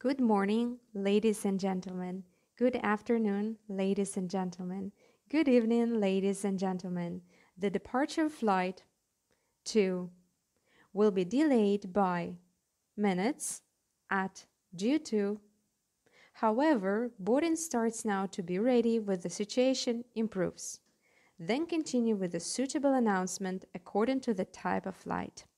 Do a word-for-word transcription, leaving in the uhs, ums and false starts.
Good morning, ladies and gentlemen. Good afternoon, ladies and gentlemen. Good evening, ladies and gentlemen. The departure flight two will be delayed by minutes at due to. However, boarding starts now to be ready when the situation improves. Then continue with a suitable announcement according to the type of flight.